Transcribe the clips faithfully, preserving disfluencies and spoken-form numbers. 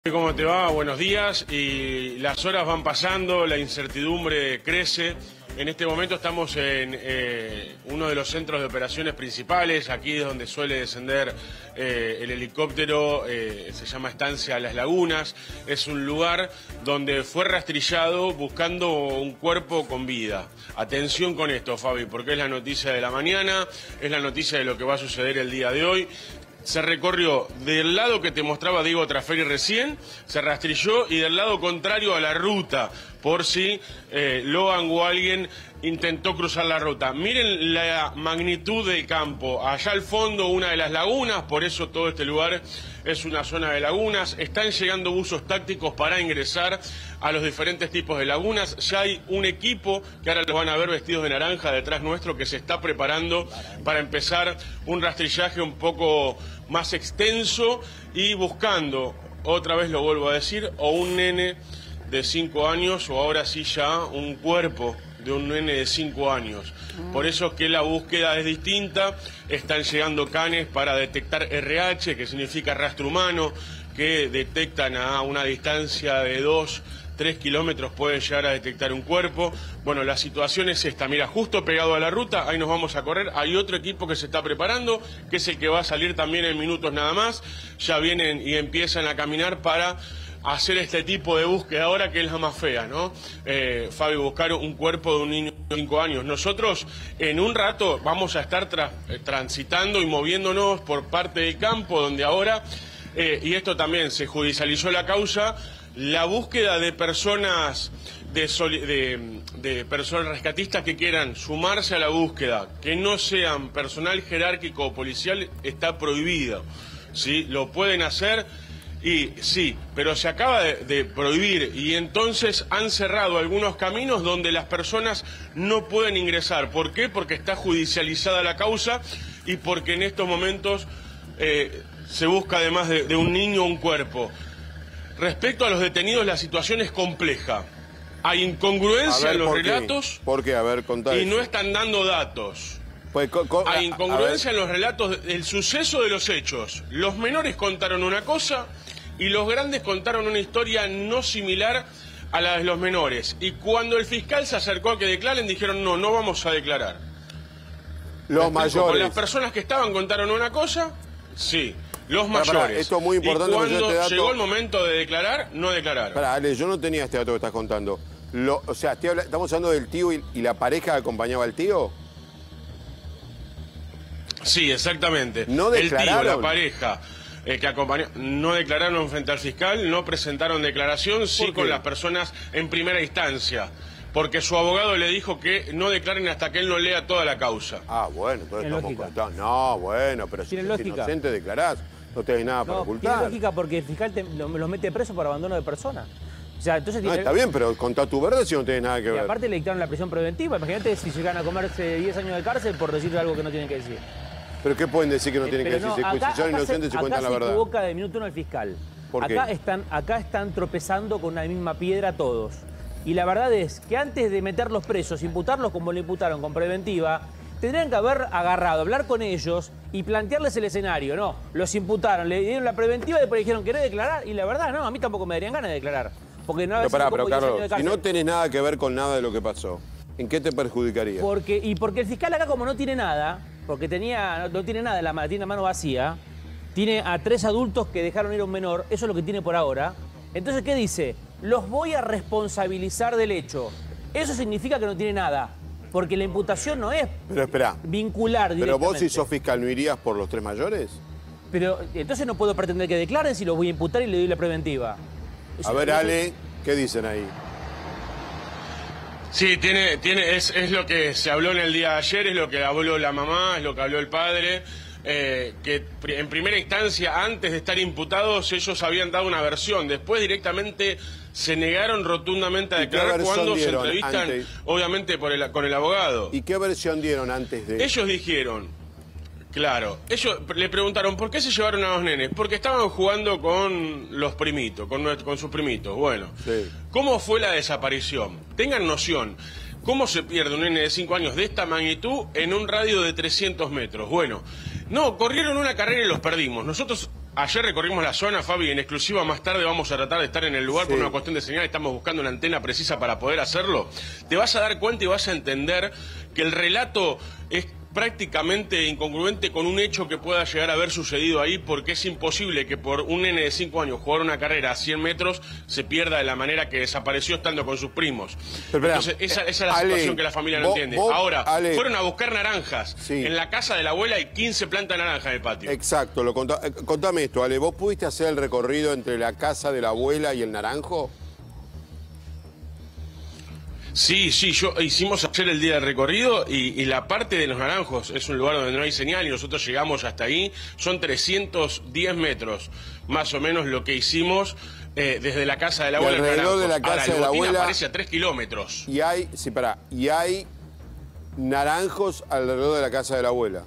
¿Cómo te va? Buenos días. Y las horas van pasando, la incertidumbre crece. En este momento estamos en eh, uno de los centros de operaciones principales. Aquí es donde suele descender eh, el helicóptero, eh, se llama Estancia Las Lagunas. Es un lugar donde fue rastrillado buscando un cuerpo con vida. Atención con esto, Fabi, porque es la noticia de la mañana, es la noticia de lo que va a suceder el día de hoy. Se recorrió del lado que te mostraba Diego Traferi recién, se rastrilló, y del lado contrario a la ruta, por si eh, Logan o alguien intentó cruzar la ruta. Miren la magnitud del campo. Allá al fondo una de las lagunas, por eso todo este lugar es una zona de lagunas. Están llegando buzos tácticos para ingresar a los diferentes tipos de lagunas. Ya hay un equipo, que ahora los van a ver vestidos de naranja detrás nuestro, que se está preparando para empezar un rastrillaje un poco más extenso y buscando, otra vez lo vuelvo a decir, o un nene de cinco años o ahora sí ya un cuerpo de un nene de cinco años. Por eso es que la búsqueda es distinta. Están llegando canes para detectar R H, que significa rastro humano, que detectan a una distancia de dos, tres kilómetros, pueden llegar a detectar un cuerpo. Bueno, la situación es esta. Mira, justo pegado a la ruta, ahí nos vamos a correr. Hay otro equipo que se está preparando, que es el que va a salir también en minutos nada más. Ya vienen y empiezan a caminar para hacer este tipo de búsqueda ahora, que es la más fea, ¿no? Eh, Fabi, buscar un cuerpo de un niño de cinco años. Nosotros en un rato vamos a estar tra eh, transitando y moviéndonos por parte del campo, donde ahora, eh, y esto también se judicializó la causa, la búsqueda de personas de, de, de personas rescatistas que quieran sumarse a la búsqueda, que no sean personal jerárquico o policial, está prohibido, ¿sí? Lo pueden hacer. Y sí, pero se acaba de, de prohibir, y entonces han cerrado algunos caminos donde las personas no pueden ingresar. ¿Por qué? Porque está judicializada la causa y porque en estos momentos eh, se busca además de, de un niño un cuerpo. Respecto a los detenidos, la situación es compleja. Hay incongruencia ver, en los ¿por relatos qué? ¿Por qué? A ver, contá y eso. no están dando datos. Pues, co co Hay incongruencia a en los relatos del suceso de los hechos. Los menores contaron una cosa y los grandes contaron una historia no similar a la de los menores. Y cuando el fiscal se acercó a que declaren, dijeron no, no vamos a declarar. Los mayores. Con las personas que estaban contaron una cosa, sí. Los Pará, mayores. pará, esto es muy importante. Y cuando este dato... llegó el momento de declarar, no declararon. Pará, Ale, yo no tenía este dato que estás contando. Lo, o sea, estamos hablando del tío y, y la pareja que acompañaba al tío. Sí, exactamente. ¿No declararon? El tío, la pareja eh, que acompañó, no declararon frente al fiscal, no presentaron declaración, sí con las personas en primera instancia, porque su abogado le dijo que no declaren hasta que él no lea toda la causa. Ah, bueno, entonces Tiene estamos lógica. contando. No, bueno, pero si Tiene eres lógica. inocente declarás, no tenés nada para No, ocultar. tiene lógica porque el fiscal te, lo- los mete preso por abandono de persona. O sea, entonces No, tiene- está bien, pero contá tu verdad si no tenés nada que Y ver. aparte le dictaron la prisión preventiva. Imagínate si llegan a comerse diez años de cárcel por decir algo que no tienen que decir. ¿Pero qué pueden decir que no Eh, tienen que pero decir? no, Si- acá- si son acá inocentes se, se cuentan la acá verdad. se equivoca de minuto uno el fiscal. ¿Por qué? Acá están, acá están tropezando con la misma piedra todos. Y la verdad es que antes de meterlos presos, imputarlos como lo imputaron con preventiva, tendrían que haber agarrado, hablar con ellos y plantearles el escenario. No, los imputaron, le dieron la preventiva y después dijeron, ¿querés declarar? Y la verdad, no, a mí tampoco me darían ganas de declarar. Porque no Pero pará, como pero diez años Carlos, de si cárcel. no tenés nada que ver con nada de lo que pasó, ¿en qué te perjudicaría? Porque, y porque el fiscal acá, como no tiene nada, porque tenía, no, no tiene nada en la mano, tiene la mano vacía, tiene a tres adultos que dejaron ir a un menor, eso es lo que tiene por ahora. Entonces, ¿qué dice? Los voy a responsabilizar del hecho. Eso significa que no tiene nada, porque la imputación no es Pero espera, vincular pero directamente. vos si sos fiscal, ¿no irías por los tres mayores? Pero entonces no puedo pretender que declaren si los voy a imputar y le doy la preventiva. A ver, Ale, ¿qué dicen ahí? Sí, tiene, tiene, es, es lo que se habló en el día de ayer, es lo que habló la mamá, es lo que habló el padre, eh, que pri- en primera instancia, antes de estar imputados, ellos habían dado una versión, después directamente se negaron rotundamente a ¿Y qué declarar versión cuando se dieron entrevistan, antes? obviamente, por el, con el abogado. ¿Y qué versión dieron antes de...? Ellos dijeron, claro, ellos le preguntaron, ¿por qué se llevaron a los nenes? Porque estaban jugando con los primitos, con, nuestro- con sus primitos. Bueno, Sí. ¿cómo fue la desaparición? Tengan noción, ¿cómo se pierde un nene de cinco años de esta magnitud en un radio de trescientos metros? Bueno, no, corrieron una carrera y los perdimos. Nosotros ayer recorrimos la zona, Fabi, en exclusiva más tarde vamos a tratar de estar en el lugar Sí. por una cuestión de señal, estamos buscando una antena precisa para poder hacerlo. Te vas a dar cuenta y vas a entender que el relato es prácticamente incongruente con un hecho que pueda llegar a haber sucedido ahí, porque es imposible que por un nene de cinco años jugar una carrera a cien metros se pierda de la manera que desapareció estando con sus primos. Pero, espera, Entonces esa, esa es la Ale, situación que la familia no vos- entiende. vos, Ahora, Ale. fueron a buscar naranjas. Sí. En la casa de la abuela hay quince plantas de naranja en el patio. Exacto, lo contá- eh, contame esto, Ale. ¿Vos pudiste hacer el recorrido entre la casa de la abuela y el naranjo? Sí, sí, yo hicimos ayer el día del recorrido y, y la parte de los naranjos es un lugar donde no hay señal y nosotros llegamos hasta ahí. Son trescientos diez metros, más o menos lo que hicimos eh, desde la casa de la Y abuela. al alrededor de naranjo. la casa Ahora, el de la botín abuela- aparece a tres kilómetros. Y hay, sí, pará, y hay naranjos alrededor de la casa de la abuela.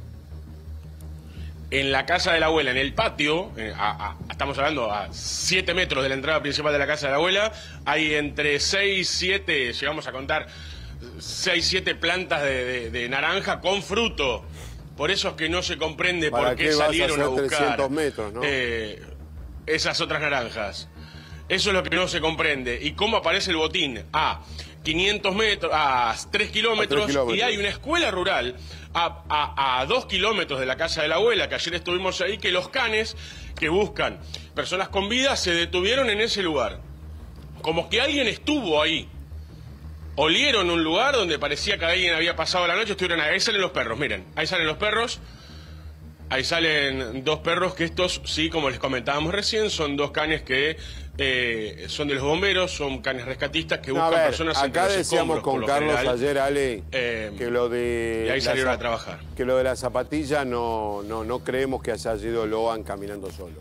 En la casa de la abuela, en el patio, eh, a- a- estamos hablando a siete metros de la entrada principal de la casa de la abuela, hay entre seis, siete, llegamos a contar, seis, siete plantas de, de- de naranja con fruto. Por eso es que no se comprende ¿Para por qué, qué vas a salieron a, hacer buscar trescientos metros, no? eh, esas otras naranjas. Eso es lo que no se comprende. ¿Y cómo aparece el botín? A quinientos metros, a tres kilómetros, kilómetros. y hay una escuela rural a, a, a dos kilómetros de la casa de la abuela, que ayer estuvimos ahí, que los canes que buscan personas con vida se detuvieron en ese lugar. Como que alguien estuvo ahí. Olieron un lugar donde parecía que alguien había pasado la noche, estuvieron ahí. Ahí salen los perros, miren, ahí salen los perros. Ahí salen dos perros que estos, sí, como les comentábamos recién, son dos canes que eh, son de los bomberos, son canes rescatistas que No, buscan a ver, personas entre acá los decíamos escombros, por con lo Carlos general. ayer, Ale, Eh, que lo de... y ahí la salieron za- a trabajar. Que lo de la zapatilla no, no, no creemos que haya ido Loan caminando solo.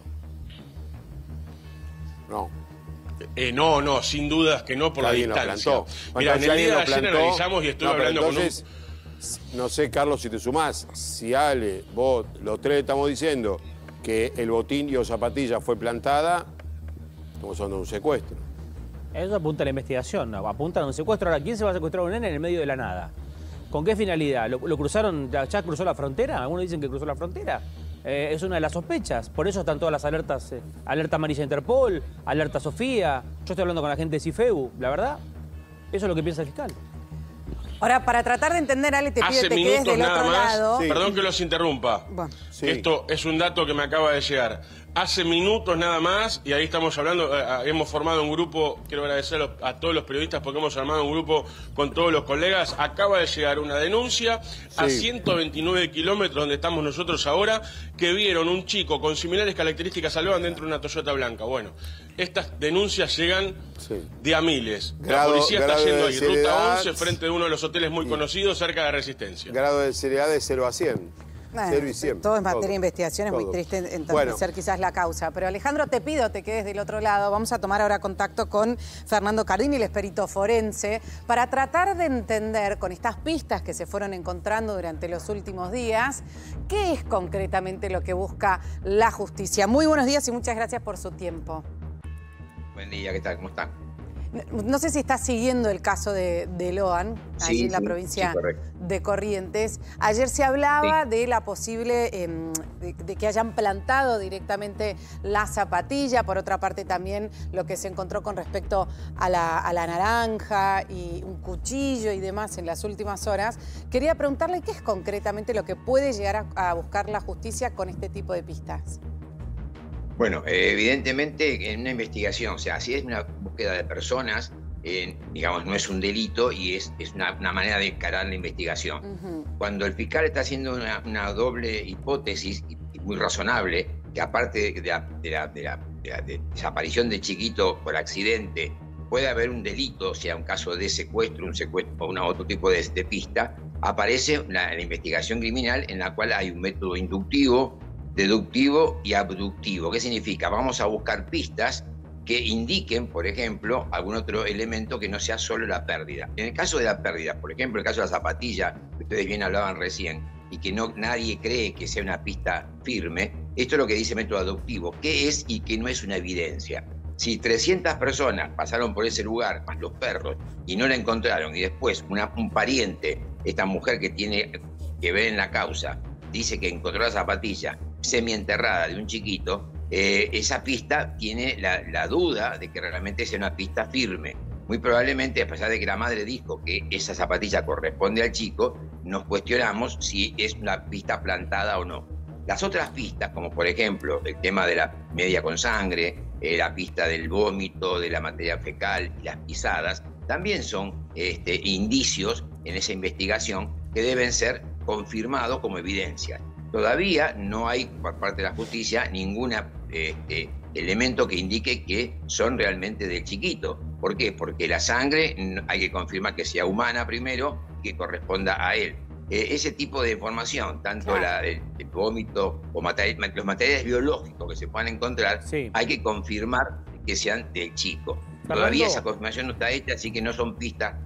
No. Eh, no, no, sin dudas que no por Que la alguien lo distancia. plantó. Mira, Bueno, en si el alguien día de lo ayer plantó- analizamos y estuve No, pero hablando entonces, no sé, Carlos, si te sumás, si Ale, vos, los tres estamos diciendo que el botín y o zapatilla fue plantada, estamos hablando de un secuestro. Eso apunta a la investigación, ¿no? Apunta a un secuestro. Ahora, ¿quién se va a secuestrar a un nene en el medio de la nada? ¿Con qué finalidad? ¿Lo, lo cruzaron, ya, ya cruzó la frontera? Algunos dicen que cruzó la frontera. Eh, es una de las sospechas. Por eso están todas las alertas, eh, alerta amarilla Interpol, alerta Sofía. Yo estoy hablando con la gente de CIFEU, la verdad. Eso es lo que piensa el fiscal. Ahora, para tratar de entender, Ale, te pido Hace que te quedes minutos del nada otro más, lado. Sí. perdón que los interrumpa. Bueno. Sí. Esto es un dato que me acaba de llegar. Hace minutos nada más, y ahí estamos hablando, eh, hemos formado un grupo, quiero agradecer a, los- a todos los periodistas porque hemos armado un grupo con todos los colegas. Acaba de llegar una denuncia a Sí. ciento veintinueve kilómetros donde estamos nosotros ahora, que vieron un chico con similares características a Loan dentro de una Toyota blanca. Bueno, estas denuncias llegan Sí. de a miles. Grado- la policía está grado de yendo ahí, ruta seriedad. once, frente de uno de los hoteles muy conocidos, cerca de Resistencia. Grado de seriedad de cero a cien. Bueno, cero y cien. todo es materia de investigación, es muy todo. triste entonces Bueno. ser quizás la causa. Pero Alejandro, te pido te quedes del otro lado. Vamos a tomar ahora contacto con Fernando Cardini, el es perito forense, para tratar de entender con estas pistas que se fueron encontrando durante los últimos días, qué es concretamente lo que busca la justicia. Muy buenos días y muchas gracias por su tiempo. Buen día, ¿qué tal? ¿Cómo están? No, no sé si estás siguiendo el caso de, de Loan, allí Sí, en la sí, provincia sí, correcto. de Corrientes. Ayer se hablaba Sí. de la posible, eh, de, de que hayan plantado directamente la zapatilla. Por otra parte, también lo que se encontró con respecto a la, a la naranja y un cuchillo y demás en las últimas horas. Quería preguntarle qué es concretamente lo que puede llegar a, a buscar la justicia con este tipo de pistas. Bueno, eh, evidentemente en una investigación, o sea, si es una búsqueda de personas, eh, digamos, no es un delito y es, es una, una manera de encarar la investigación. Ujú. Cuando el fiscal está haciendo una, una doble hipótesis, y, y muy razonable, que aparte de la, de, la, de, la, de la de desaparición de chiquito por accidente, puede haber un delito, o sea, un caso de secuestro, un secuestro o una, otro tipo de, de pista, aparece la, la investigación criminal en la cual hay un método inductivo, deductivo y abductivo. ¿Qué significa? Vamos a buscar pistas que indiquen, por ejemplo, algún otro elemento que no sea solo la pérdida. En el caso de la pérdida, por ejemplo, el caso de la zapatilla, que ustedes bien hablaban recién, y que no, nadie cree que sea una pista firme, esto es lo que dice el método aductivo, qué es y qué no es una evidencia. Si trescientas personas pasaron por ese lugar, más los perros, y no la encontraron, y después una, un pariente, esta mujer que tiene que ver en la causa, dice que encontró la zapatilla, semienterrada de un chiquito, eh, esa pista tiene la, la duda de que realmente sea una pista firme. Muy probablemente, a pesar de que la madre dijo que esa zapatilla corresponde al chico, nos cuestionamos si es una pista plantada o no. Las otras pistas, como por ejemplo el tema de la media con sangre, eh, la pista del vómito, de la materia fecal y las pisadas, también son este, indicios en esa investigación que deben ser confirmados como evidencia. Todavía no hay por parte de la justicia ningún este, elemento que indique que son realmente del chiquito. ¿Por qué? Porque la sangre hay que confirmar que sea humana primero y que corresponda a él. Eh, ese tipo de información, tanto la, el, el vómito o material, los materiales biológicos que se puedan encontrar, sí, hay que confirmar que sean del chico. Fernando, todavía esa confirmación no está hecha, así que no son pistas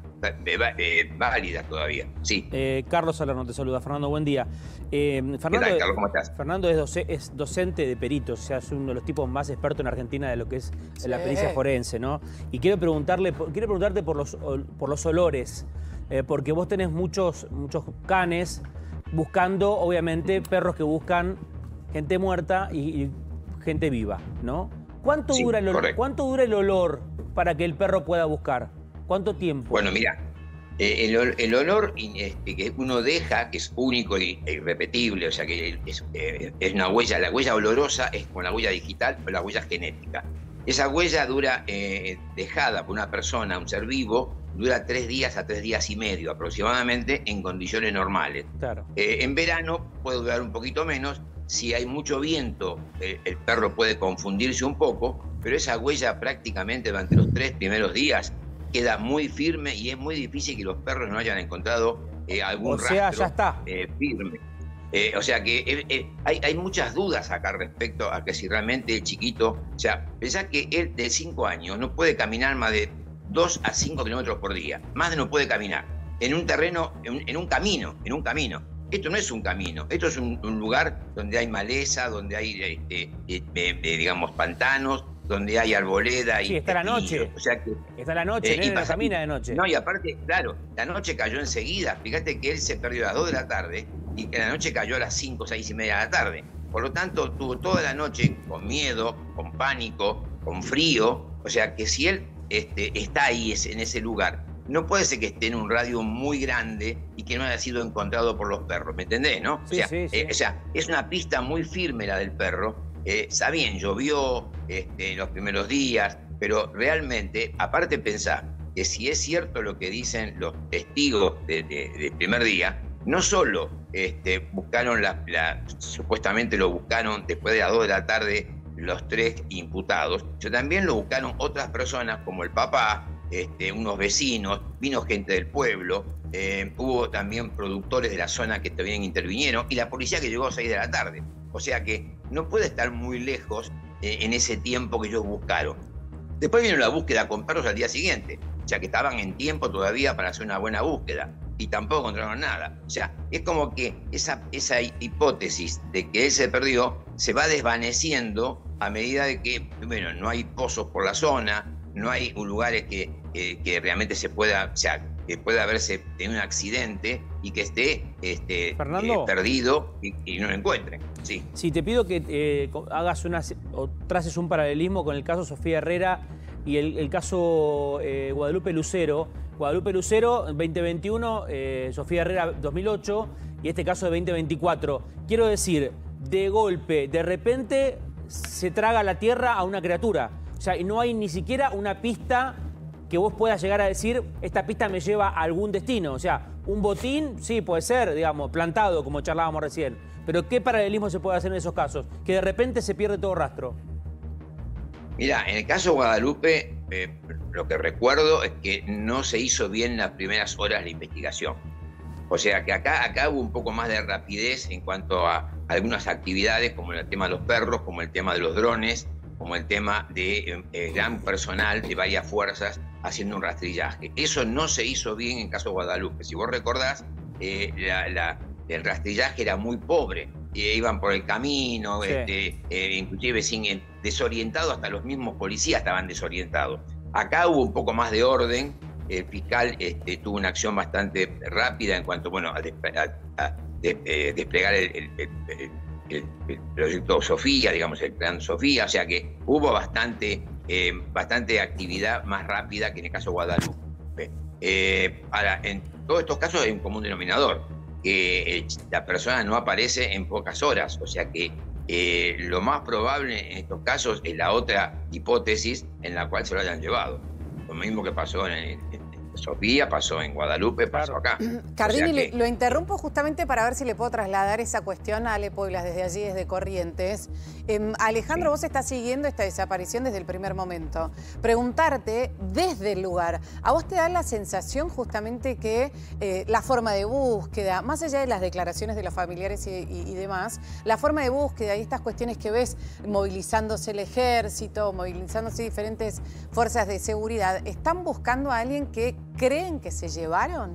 eh, válidas todavía. Sí. Eh, Carlos Salerno te saluda. Fernando, buen día. Eh, Fernando, ¿Qué tal, Carlos? ¿Cómo estás? Fernando es, doce, es docente de peritos, o sea, es uno de los tipos más expertos en Argentina de lo que es sí, la pericia forense, ¿no? Y quiero preguntarle, quiero preguntarte por los, por los olores. Eh, porque vos tenés muchos, muchos canes buscando, obviamente, perros que buscan gente muerta y, y gente viva, ¿no? ¿Cuánto, sí, dura el olor, ¿Cuánto dura el olor para que el perro pueda buscar? ¿Cuánto tiempo? Bueno, mira, eh, el, el olor este, que uno deja, que es único e irrepetible, o sea que es, eh, es una huella, la huella olorosa es como la huella digital o la huella genética. Esa huella dura, eh, dejada por una persona, un ser vivo, dura tres días a tres días y medio aproximadamente en condiciones normales. Claro. Eh, en verano puede durar un poquito menos. Si hay mucho viento, eh, el perro puede confundirse un poco, pero esa huella prácticamente durante los tres primeros días queda muy firme y es muy difícil que los perros no hayan encontrado eh, algún o sea, rastro ya está. Eh, firme. Eh, o sea que eh, eh, hay, hay muchas dudas acá respecto a que si realmente el chiquito, o sea, pensá que él de cinco años no puede caminar más de dos a cinco kilómetros por día, más de no puede caminar, en un terreno, en, en un camino, en un camino. Esto no es un camino, esto es un, un lugar donde hay maleza, donde hay, este, eh, eh, digamos, pantanos, donde hay arboleda. Sí, y está la noche, o sea que, está la noche, eh, y no camina de noche. No, y aparte, claro, la noche cayó enseguida, fíjate que él se perdió a las dos de la tarde y que la noche cayó a las cinco, seis y media de la tarde. Por lo tanto, tuvo toda la noche con miedo, con pánico, con frío, o sea que si él Este, está ahí en ese lugar, no puede ser que esté en un radio muy grande y que no haya sido encontrado por los perros, ¿me entendés, no? Sí, o, sea, sí, sí. Eh, o sea, es una pista muy firme la del perro. Eh, está bien, llovió este, los primeros días, pero realmente, aparte pensá que si es cierto lo que dicen los testigos del de, de primer día, no solo este, buscaron la, la, supuestamente lo buscaron después de las dos de la tarde los tres imputados, yo también lo buscaron otras personas como el papá, este, unos vecinos, vino gente del pueblo, eh, hubo también productores de la zona que también intervinieron y la policía que llegó a seis de la tarde. O sea que no puede estar muy lejos eh, en ese tiempo que ellos buscaron. Después vino la búsqueda con perros al día siguiente, o sea que estaban en tiempo todavía para hacer una buena búsqueda y tampoco encontraron nada. O sea, es como que esa, esa hipótesis de que él se perdió se va desvaneciendo a medida de que, bueno, no hay pozos por la zona, no hay lugares que, que, que realmente se pueda, o sea, que pueda haberse tenido un accidente y que esté este, eh, perdido y, y no lo encuentren. Sí. Sí, te pido que eh, hagas una, o traces un paralelismo con el caso Sofía Herrera y el, el caso eh, Guadalupe Lucero. Guadalupe Lucero, veinte veintiuno, eh, Sofía Herrera, dos mil ocho, y este caso de veinte veinticuatro. Quiero decir, de golpe, de repente se traga la tierra a una criatura. O sea, y no hay ni siquiera una pista que vos puedas llegar a decir, esta pista me lleva a algún destino. O sea, un botín, sí, puede ser, digamos, plantado, como charlábamos recién. Pero ¿qué paralelismo se puede hacer en esos casos? Que de repente se pierde todo rastro. Mira, en el caso de Guadalupe, eh, lo que recuerdo es que no se hizo bien las primeras horas la investigación. O sea, que acá, acá hubo un poco más de rapidez en cuanto a algunas actividades, como el tema de los perros, como el tema de los drones, como el tema de eh, gran personal de varias fuerzas haciendo un rastrillaje. Eso no se hizo bien en el caso de Guadalupe. Si vos recordás, eh, la, la, el rastrillaje era muy pobre. Eh, iban por el camino, sí. este, eh, inclusive sin, eh, desorientados, hasta los mismos policías estaban desorientados. Acá hubo un poco más de orden. El fiscal este, tuvo una acción bastante rápida en cuanto bueno, a, a, a, a de, eh, desplegar el, el, el, el, el proyecto Sofía, digamos, el plan Sofía, o sea que hubo bastante, eh, bastante actividad más rápida que en el caso de Guadalupe. Eh, ahora, en todos estos casos hay un común denominador, que eh, la persona no aparece en pocas horas, o sea que eh, lo más probable en estos casos es la otra hipótesis en la cual se lo hayan llevado. Lo mismo que pasó en, en Sofía, pasó en Guadalupe, pasó acá. Cardini, o sea que... lo interrumpo justamente para ver si le puedo trasladar esa cuestión a Ale Pueblas desde allí, desde Corrientes. Eh, Alejandro, sí. Vos estás siguiendo esta desaparición desde el primer momento. Preguntarte desde el lugar, ¿a vos te da la sensación justamente que eh, la forma de búsqueda, más allá de las declaraciones de los familiares y, y, y demás, la forma de búsqueda y estas cuestiones que ves movilizándose el ejército, movilizándose diferentes fuerzas de seguridad, están buscando a alguien que creen que se llevaron?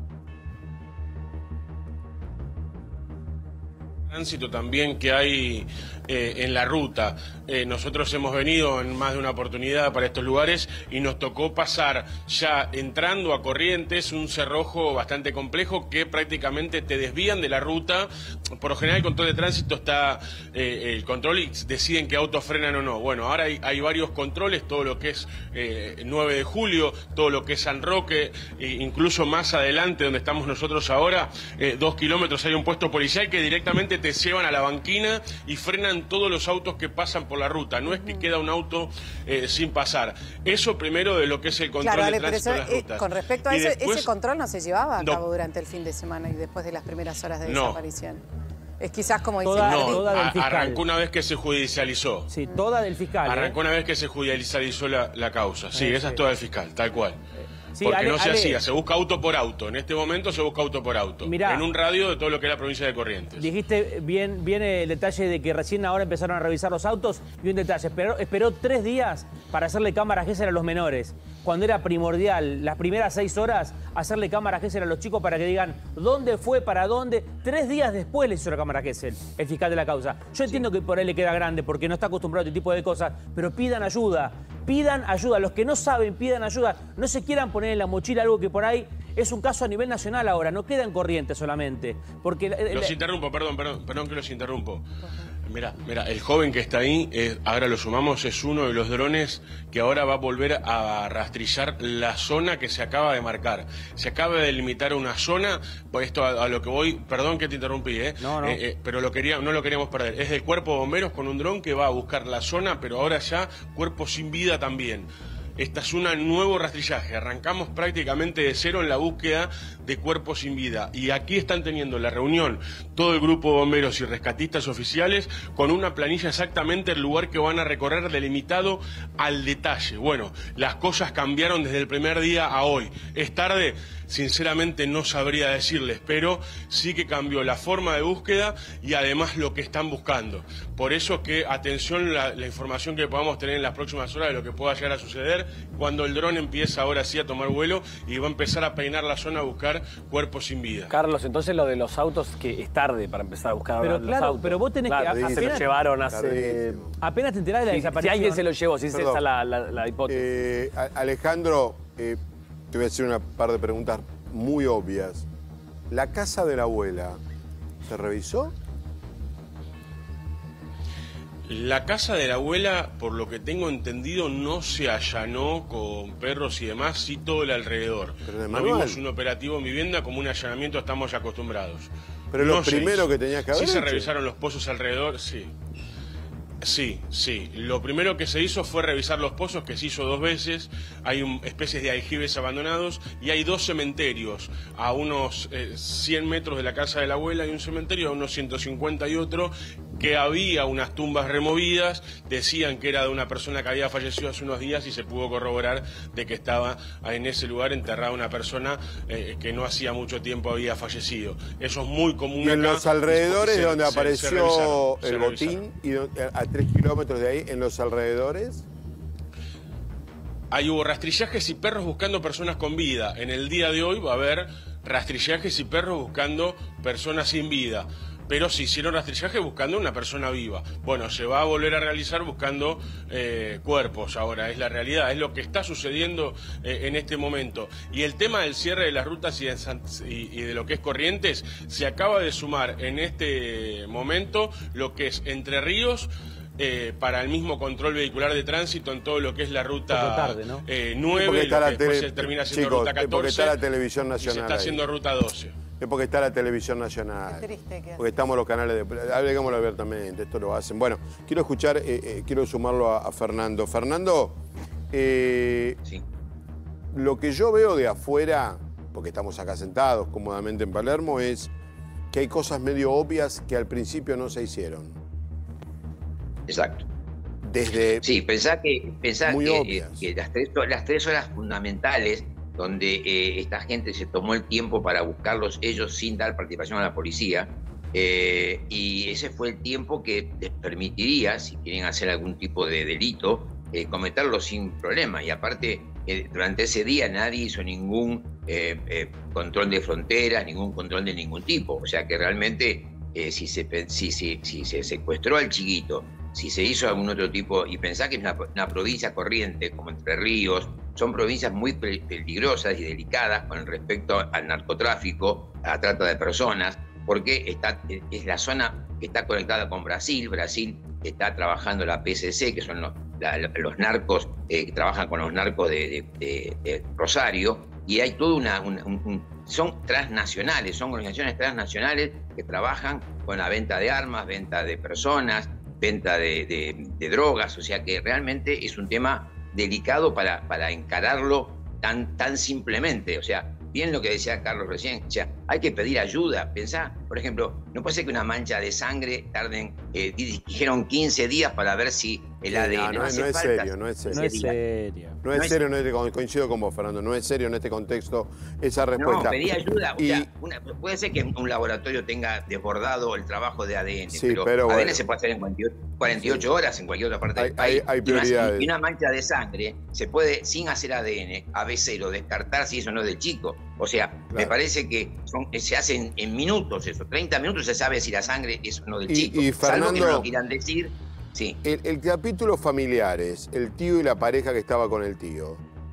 Tránsito también que hay eh, en la ruta. Eh, nosotros hemos venido en más de una oportunidad para estos lugares y nos tocó pasar ya entrando a Corrientes un cerrojo bastante complejo que prácticamente te desvían de la ruta. Por lo general el control de tránsito está, eh, el control y deciden qué autos frenan o no. Bueno, ahora hay, hay varios controles, todo lo que es eh, nueve de julio, todo lo que es San Roque, e incluso más adelante donde estamos nosotros ahora, eh, dos kilómetros hay un puesto policial que directamente te llevan a la banquina y frenan todos los autos que pasan por la ruta. No es que queda un auto eh, sin pasar. Eso primero de lo que es el control claro, de Ale, tránsito pero eso, de las rutas. Eh, con respecto a y eso, después, ese control no se llevaba a no. cabo durante el fin de semana y después de las primeras horas de no. desaparición. Es quizás como dice Toda, No, toda del fiscal. arrancó una vez que se judicializó. Sí, toda del fiscal. Arrancó ¿eh? una vez que se judicializó la, la causa. Sí, Sí, esa sí. es toda del fiscal, tal cual. Sí, Porque Ale, no se Ale, hacía, se busca auto por auto. En este momento se busca auto por auto. Mirá. En un radio de todo lo que es la provincia de Corrientes. Dijiste bien, bien el detalle de que recién ahora empezaron a revisar los autos y un detalle, esperó, esperó tres días para hacerle cámara Gesell a los menores, cuando era primordial, las primeras seis horas, hacerle cámara Gesell a los chicos para que digan dónde fue, para dónde. Tres días después le hizo la cámara Gesell, el fiscal de la causa. Yo entiendo que por ahí le queda grande porque no está acostumbrado a este tipo de cosas, pero pidan ayuda, pidan ayuda. Los que no saben, pidan ayuda. No se quieran poner en la mochila algo que por ahí es un caso a nivel nacional ahora, no queda en Corrientes solamente. Porque Los interrumpo, perdón, perdón, perdón que los interrumpo. Mira, mira, el joven que está ahí, eh, ahora lo sumamos, es uno de los drones que ahora va a volver a rastrillar la zona que se acaba de marcar. Se acaba de delimitar una zona, pues esto a, a lo que voy, perdón que te interrumpí, ¿eh? No, no. Eh, eh, pero lo quería, no lo queríamos perder. Es del Cuerpo de Bomberos con un dron que va a buscar la zona, pero ahora ya cuerpo sin vida también. Esta es un nuevo rastrillaje. Arrancamos prácticamente de cero en la búsqueda de cuerpos sin vida. Y aquí están teniendo la reunión todo el grupo de bomberos y rescatistas oficiales con una planilla exactamente el lugar que van a recorrer delimitado al detalle. Bueno, las cosas cambiaron desde el primer día a hoy. Es tarde, sinceramente no sabría decirles, pero sí que cambió la forma de búsqueda y además lo que están buscando. Por eso que, atención, la, la información que podamos tener en las próximas horas de lo que pueda llegar a suceder cuando el dron empieza ahora sí a tomar vuelo y va a empezar a peinar la zona a buscar cuerpos sin vida. Carlos, entonces lo de los autos, que es tarde para empezar a buscar Pero los claro, autos. pero vos tenés Claro, que- se apenas- lo llevaron hace... Tardísimo. apenas te enterás de la Si, si desaparición. alguien se lo llevó, si es Perdón. esa la, la, la hipótesis. Eh, a- Alejandro, eh, te voy a hacer una par de preguntas muy obvias. ¿La casa de la abuela se revisó? La casa de la abuela, por lo que tengo entendido, no se allanó con perros y demás, sí todo el alrededor. Pero de No manual. vimos un operativo en vivienda como un allanamiento, estamos acostumbrados. Pero No lo se primero hizo. que tenías que haber Sí se hecho. revisaron los pozos alrededor, sí. Sí, sí. Lo primero que se hizo fue revisar los pozos, que se hizo dos veces. Hay un, especies de aljibes abandonados y hay dos cementerios. A unos eh, cien metros de la casa de la abuela hay un cementerio, a unos ciento cincuenta y otro, que había unas tumbas removidas. Decían que era de una persona que había fallecido hace unos días y se pudo corroborar de que estaba en ese lugar enterrada una persona eh, que no hacía mucho tiempo había fallecido. Eso es muy común Y en acá. los alrededores Se- donde se- se apareció revisaron, se el revisaron. botín, y do- a tres kilómetros de ahí, en los alrededores, Ahí hubo rastrillajes y perros buscando personas con vida. En el día de hoy va a haber rastrillajes y perros buscando personas sin vida. pero se hicieron rastrillajes buscando una persona viva. Bueno, se va a volver a realizar buscando eh, cuerpos ahora, es la realidad, es lo que está sucediendo eh, en este momento. Y el tema del cierre de las rutas y de, San, y, y de lo que es Corrientes, se acaba de sumar en este momento lo que es Entre Ríos, Eh, para el mismo control vehicular de tránsito en todo lo que es la ruta tarde, ¿no? eh, nueve, lo que después se termina siendo chicos, ruta catorce, porque está la televisión nacional y se está ahí. haciendo ruta doce. Es porque está la televisión nacional. Qué triste que porque estamos los canales de... Hablemos abiertamente, esto lo hacen. Bueno, quiero escuchar, eh, eh, quiero sumarlo a, a Fernando. Fernando, eh, sí. Lo que yo veo de afuera, porque estamos acá sentados cómodamente en Palermo, es que hay cosas medio obvias que al principio no se hicieron. Exacto. Desde sí, pensá que, pensá muy que, obvias. eh, que las, tres, las tres horas fundamentales donde eh, esta gente se tomó el tiempo para buscarlos ellos sin dar participación a la policía, eh, y ese fue el tiempo que les permitiría, si quieren hacer algún tipo de delito, eh, cometerlo sin problema. Y aparte, eh, durante ese día nadie hizo ningún eh, eh, control de fronteras, ningún control de ningún tipo. O sea que realmente, eh, si, se, si, si, si se secuestró al chiquito, si se hizo algún otro tipo, y pensá que es una, una provincia corriente como Entre Ríos, son provincias muy peligrosas y delicadas con respecto al narcotráfico, a la trata de personas, porque está, es la zona que está conectada con Brasil. Brasil está trabajando la P C C, que son los, la, los narcos, eh, que trabajan con los narcos de, de, de, de Rosario, y hay toda una, una un, un, son transnacionales, son organizaciones transnacionales que trabajan con la venta de armas, venta de personas, venta de, de, de drogas, o sea que realmente es un tema delicado para, para encararlo tan, tan simplemente. O sea, bien lo que decía Carlos recién, o sea, hay que pedir ayuda. Pensá, por ejemplo, no puede ser que una mancha de sangre tarden, eh, dijeron quince días para ver si el A D N... No, no, no, no es serio, no es serio. No es serio. No es serio, no es, coincido con vos, Fernando, no es serio en este contexto esa respuesta. No, pedí ayuda. O y... sea, una, puede ser que un laboratorio tenga desbordado el trabajo de A D N, sí, pero, pero A D N bueno. se puede hacer en cuarenta y ocho horas en cualquier otra parte hay, del país. Hay, hay prioridades. Y una, y una mancha de sangre se puede, sin hacer A D N, A B cero, descartar si eso no es del chico. O sea, claro. Me parece que son, se hacen en minutos eso, treinta minutos se sabe si la sangre es o no del y, chico. Y Fernando, salvo que no lo quieran decir. Sí. El, el capítulo familiares, el tío y la pareja que estaba con el tío,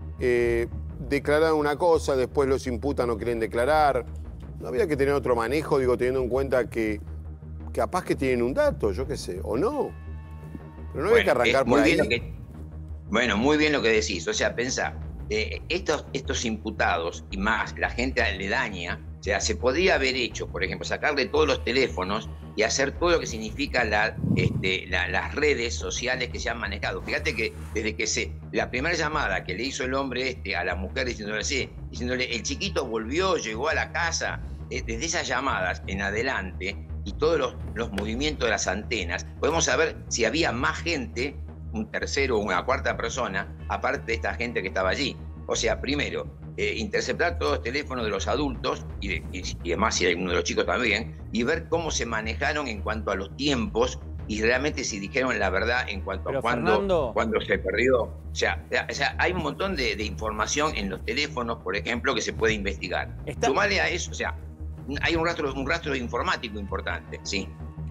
eh, declararon una cosa, después los imputan o quieren declarar. ¿No había que tener otro manejo, digo, teniendo en cuenta que capaz que tienen un dato, yo qué sé, o no? Pero no bueno, había que arrancar por muy ahí. Bien lo que, bueno, muy bien lo que decís. O sea, pensá, eh, estos, estos imputados y más la gente aledaña, o sea, se podría haber hecho, por ejemplo, sacarle todos los teléfonos y hacer todo lo que significa la, este, la, las redes sociales que se han manejado. Fíjate que desde que se, la primera llamada que le hizo el hombre este a la mujer diciéndole, sí, diciéndole, el chiquito volvió, llegó a la casa, eh, desde esas llamadas en adelante y todos los, los movimientos de las antenas, podemos saber si había más gente, un tercero o una cuarta persona, aparte de esta gente que estaba allí. O sea, primero, eh, interceptar todos los teléfonos de los adultos y, de, y, y además si hay uno de los chicos también, y ver cómo se manejaron en cuanto a los tiempos y realmente si dijeron la verdad en cuanto Pero a cuándo, Fernando... cuándo se perdió. O sea, o sea hay un montón de, de información en los teléfonos, por ejemplo, que se puede investigar. Está... Sumale a eso, o sea, hay un rastro, un rastro informático importante, sí.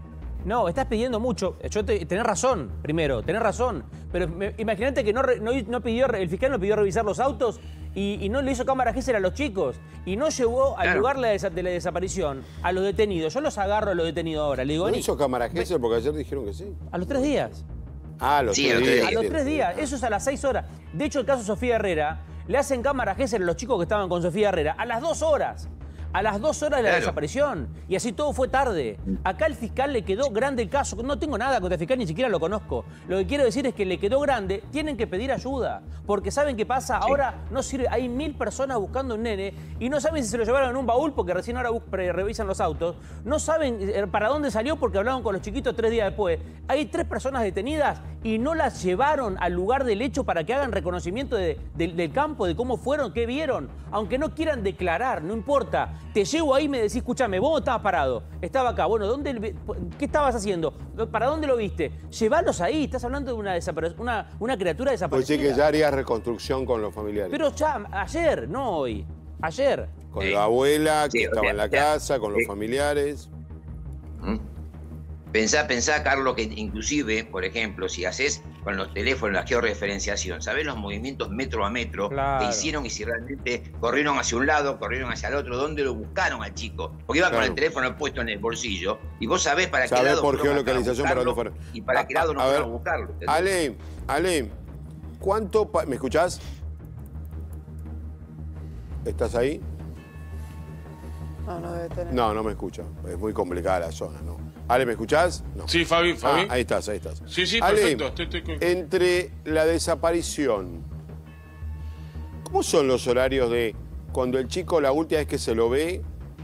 No, estás pidiendo mucho. Yo te, tenés razón, primero, tenés razón. Pero imagínate que no, no, no pidió, el fiscal no pidió revisar los autos y, y no le hizo cámara Gesell a los chicos. Y no llevó al claro. lugar de la, de la desaparición a los detenidos. Yo los agarro a los detenidos ahora. Le digo, ¿No hizo cámara Gesell? Porque ayer dijeron que sí. A los tres días. Ah, a los sí, tres días. A los tres días. Eso es a las seis horas. De hecho, el caso Sofía Herrera, le hacen cámara Gesell a los chicos que estaban con Sofía Herrera a las dos horas. A las dos horas de la claro. desaparición. Y así todo fue tarde. Acá el fiscal le quedó grande el caso. No tengo nada contra el fiscal, ni siquiera lo conozco. Lo que quiero decir es que le quedó grande. Tienen que pedir ayuda. Porque ¿saben qué pasa? Sí. Ahora no sirve. Hay mil personas buscando un nene y no saben si se lo llevaron en un baúl porque recién ahora revisan los autos. No saben para dónde salió porque hablaron con los chiquitos tres días después. Hay tres personas detenidas y no las llevaron al lugar del hecho para que hagan reconocimiento de, de, del campo, de cómo fueron, qué vieron. Aunque no quieran declarar, no importa. Te llevo ahí y me decís, escúchame, vos estabas parado, estaba acá, bueno, ¿dónde, ¿qué estabas haciendo? ¿Para dónde lo viste? Llévalos ahí, estás hablando de una, una, una criatura desaparecida. Pues sí que ya harías reconstrucción con los familiares. Pero ya, ayer, no hoy, ayer. Con sí. la abuela que sí, estaba o sea, en la o sea, casa, con sí. los familiares. ¿Mm? Pensá, pensá, Carlos, que inclusive, por ejemplo, si haces con los teléfonos la georreferenciación, ¿sabés los movimientos metro a metro Claro. que hicieron y si realmente corrieron hacia un lado, corrieron hacia el otro, dónde lo buscaron al chico? Porque iba Claro. con el teléfono puesto en el bolsillo y vos sabés para qué Sabés lado por fueron a geolocalización para dónde buscarlo fueron. y para A- qué lado a- no a fueron ver, a buscarlo. ¿entendés? Ale, Ale, ¿cuánto... pa- ¿Me escuchás? ¿Estás ahí? No, no debe tener. No, no me escucha. Es muy complicada la zona, ¿no? Ale, ¿me escuchás? No. Sí, Fabi, Fabi. Ah, ahí estás, ahí estás. Sí, sí, Ale, perfecto. Estoy, estoy con- entre la desaparición, ¿cómo son los horarios de cuando el chico la última vez que se lo ve,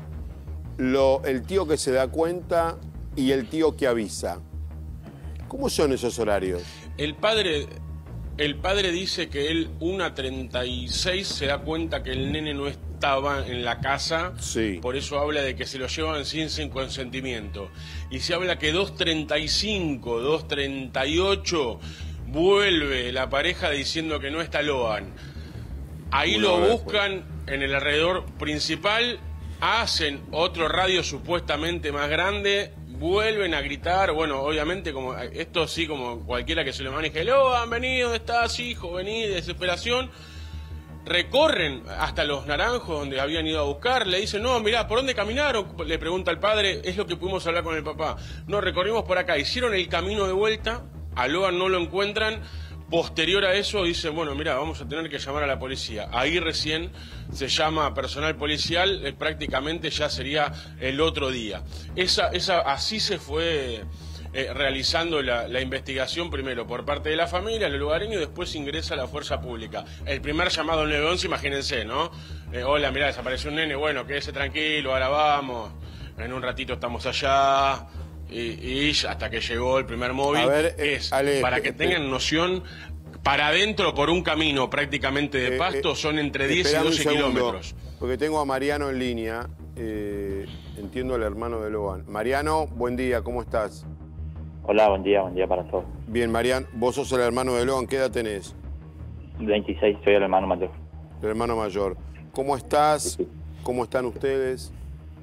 lo, el tío que se da cuenta y el tío que avisa? ¿Cómo son esos horarios? El padre, el padre dice que él, una treinta y seis, se da cuenta que el nene no estaba en la casa. Sí. Por eso habla de que se lo llevan sin, sin consentimiento. Y se habla que dos treinta y cinco, dos treinta y ocho vuelve la pareja diciendo que no está Loan. Ahí Una lo hora buscan en el alrededor principal, hacen otro radio supuestamente más grande, vuelven a gritar, bueno, obviamente como esto sí, como cualquiera que se lo maneje, Loan, vení, ¿dónde estás, hijo? Vení, desesperación. Recorren hasta Los Naranjos, donde habían ido a buscar, le dicen, no, mirá, ¿por dónde caminaron? Le pregunta el padre, es lo que pudimos hablar con el papá. No, recorrimos por acá, hicieron el camino de vuelta, a Loan no lo encuentran. Posterior a eso dicen, bueno, mira, vamos a tener que llamar a la policía. Ahí recién se llama personal policial, eh, prácticamente ya sería el otro día. Esa, esa, así se fue eh, realizando la, la investigación primero por parte de la familia, el lugareño, y después ingresa a la fuerza pública. El primer llamado al nueve once, imagínense, ¿no? Eh, hola, mira, desapareció un nene, bueno, quédese tranquilo, ahora vamos, en un ratito estamos allá. Y, y hasta que llegó el primer móvil, A ver, eh, es Ale, para eh, que tengan noción, para adentro por un camino prácticamente de Eh, pasto eh, son entre diez y esperame un doce segundo, kilómetros. Porque tengo a Mariano en línea, eh, entiendo el hermano de Loan. Mariano, buen día, ¿cómo estás? Hola, buen día, buen día para todos. Bien, Mariano, vos sos el hermano de Loan, ¿qué edad tenés? veintiséis, soy el hermano mayor. El hermano mayor. ¿Cómo estás? Sí, sí. ¿Cómo están ustedes?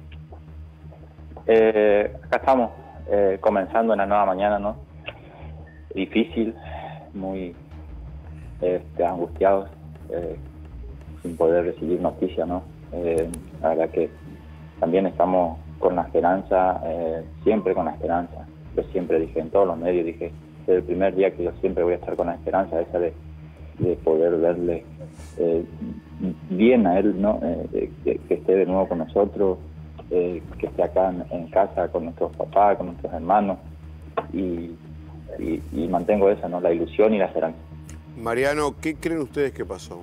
Eh, acá estamos, eh, comenzando una nueva mañana, ¿no? Difícil, muy este, angustiados, eh, sin poder recibir noticias, ¿no? Eh, la verdad que también estamos con la esperanza, eh, siempre con la esperanza. Yo siempre dije, en todos los medios dije, desde el primer día que yo siempre voy a estar con la esperanza esa de, de poder verle eh, bien a él, ¿no? Eh, que, que esté de nuevo con nosotros, eh, que esté acá en, en casa con nuestros papás, con nuestros hermanos, y, y, y mantengo esa, ¿no? La ilusión y la esperanza. Mariano, ¿qué creen ustedes que pasó?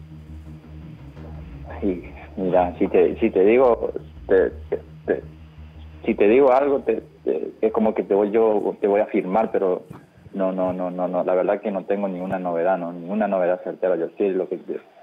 Y mira, si te, si te digo, te, te, te, si te digo algo, te, te, es como que te voy yo te voy a afirmar, pero no, no, no, no, no, la verdad que no tengo ninguna novedad, no, ninguna novedad certera. Yo sí lo que,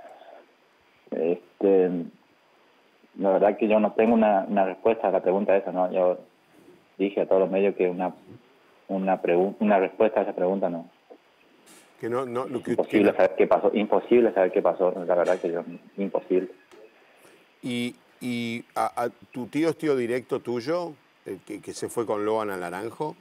este, la verdad que yo no tengo una, una respuesta a la pregunta esa, no. Yo dije a todos los medios que una, una pregunta, una respuesta a esa pregunta no. Que no, no, lo que, Imposible que- saber qué pasó, imposible saber qué pasó, la verdad que yo, imposible. Y, y a, a- ¿tu tío es tío directo tuyo, el que, que se fue con Loan al Naranjo?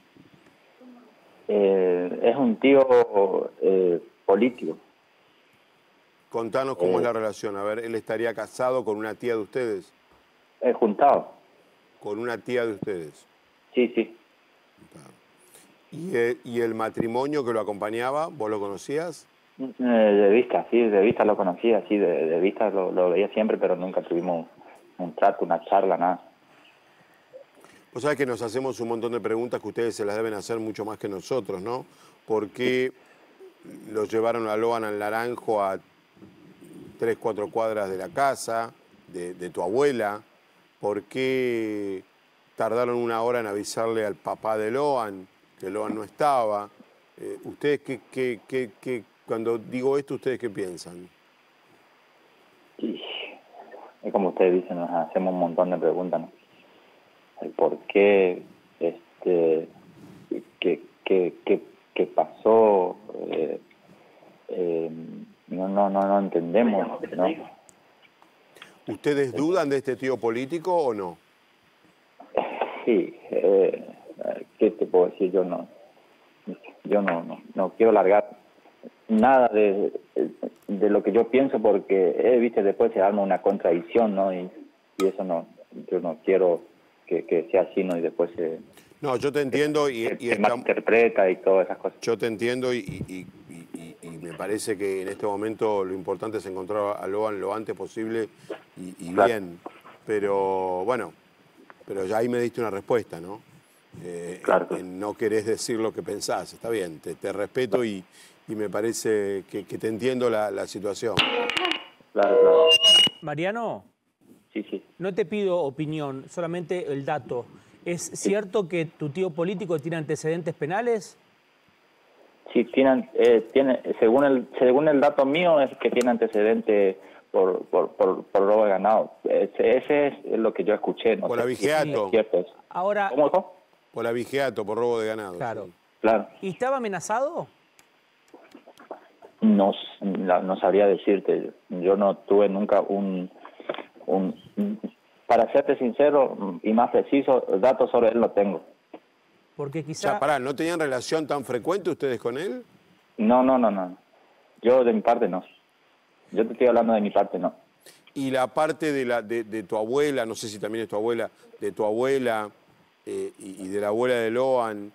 Eh, es un tío eh, político. Contanos cómo Eh. es la relación. A ver, él estaría casado con una tía de ustedes. Es juntado. Con una tía de ustedes. Sí, sí. ¿Y el, y el matrimonio que lo acompañaba, vos lo conocías? Eh, de vista, sí, de vista lo conocía, sí, de, de vista lo, lo veía siempre, pero nunca tuvimos un trato, una charla, nada. Vos sabés que nos hacemos un montón de preguntas que ustedes se las deben hacer mucho más que nosotros, ¿no? ¿Por qué lo llevaron a Loan al Naranjo a tres, cuatro cuadras de la casa, de, de tu abuela? ¿Por qué tardaron una hora en avisarle al papá de Loan que Loan no estaba? Eh, ¿Ustedes qué, qué, qué, qué, cuando digo esto, ustedes qué piensan? Y es como ustedes dicen, nos hacemos un montón de preguntas, ¿no? El por qué, este, qué, qué, qué, qué pasó, eh, eh, no, no, no, no entendemos, ¿no? ¿Ustedes dudan de este tío político o no? Sí, eh, ¿qué te puedo decir? Yo no, yo no, no, no quiero largar nada de, de lo que yo pienso porque, eh, viste, después se arma una contradicción, ¿no? Y, y eso no, yo no quiero que, que sea así, ¿no? Y después se... No, yo te entiendo y, se, y se está- malinterpreta y todas esas cosas. yo te entiendo y, y- y- y- y me parece que en este momento lo importante es encontrar a Loan lo antes posible y, y Claro. bien. Pero bueno, pero ya ahí me diste una respuesta, ¿no? Eh, Claro. en- en no querés decir lo que pensás, está bien, te, te respeto y, y me parece que, que te entiendo la, la situación. Claro, claro. Mariano, Sí, sí. no te pido opinión, solamente el dato. ¿Es cierto que tu tío político tiene antecedentes penales? Sí, tienen, eh, tiene, según el según el dato mío es que tiene antecedentes por, por, por, por robo de ganado. Ese, ese es lo que yo escuché. No Por sé si es abigeato. cierto eso. Ahora, ¿Cómo dijo? Por abigeato, por robo de ganado. claro. sí. Claro. ¿Y estaba amenazado? No, s- la- no sabría decirte. Yo no tuve nunca un, un... Para serte sincero y más preciso, datos sobre él no tengo. Porque O quizá... sea, pará, ¿no tenían relación tan frecuente ustedes con él? No, no, no, no. Yo de mi parte no. Yo te estoy hablando de mi parte, no. Y la parte de, la, de, de tu abuela, no sé si también es tu abuela, de tu abuela eh, y, y de la abuela de Loan,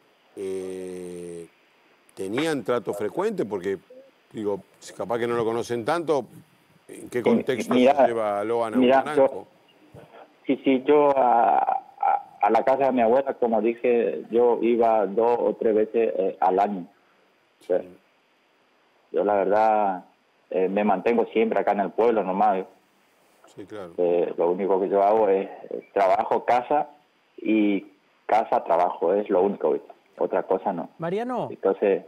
eh, ¿tenían trato frecuente? Porque, digo, si capaz que no lo conocen tanto, ¿en qué contexto mira, se lleva a Loan a un mira, naranjo? yo- Sí, sí, yo a, a, a la casa de mi abuela, como dije, yo iba dos o tres veces eh, al año. O sea, yo la verdad eh, me mantengo siempre acá en el pueblo nomás. Sí, claro. Eh, lo único que yo hago es eh, trabajo, casa y casa, trabajo. Es lo único, ¿viste? Otra cosa no. Mariano, Entonces,